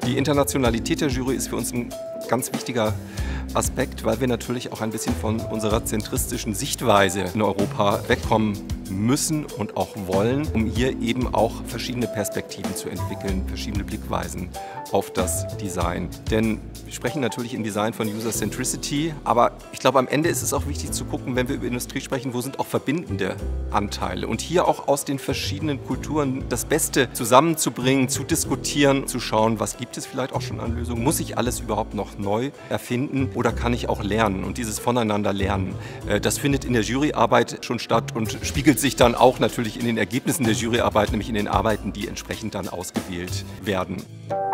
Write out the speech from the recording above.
Die Internationalität der Jury ist für uns ein ganz wichtiger Aspekt, weil wir natürlich auch ein bisschen von unserer zentristischen Sichtweise in Europa wegkommen müssen und auch wollen, um hier eben auch verschiedene Perspektiven zu entwickeln, verschiedene Blickweisen auf das Design. Denn wir sprechen natürlich im Design von User Centricity, aber ich glaube, am Ende ist es auch wichtig zu gucken, wenn wir über Industrie sprechen, wo sind auch verbindende Anteile und hier auch aus den verschiedenen Kulturen das Beste zusammenzubringen, zu diskutieren, zu schauen, was gibt es vielleicht auch schon an Lösungen, muss ich alles überhaupt noch neu erfinden oder kann ich auch lernen und dieses Voneinander lernen, das findet in der Juryarbeit schon statt und spiegelt sich dann auch natürlich in den Ergebnissen der Juryarbeit, nämlich in den Arbeiten, die entsprechend dann ausgewählt werden.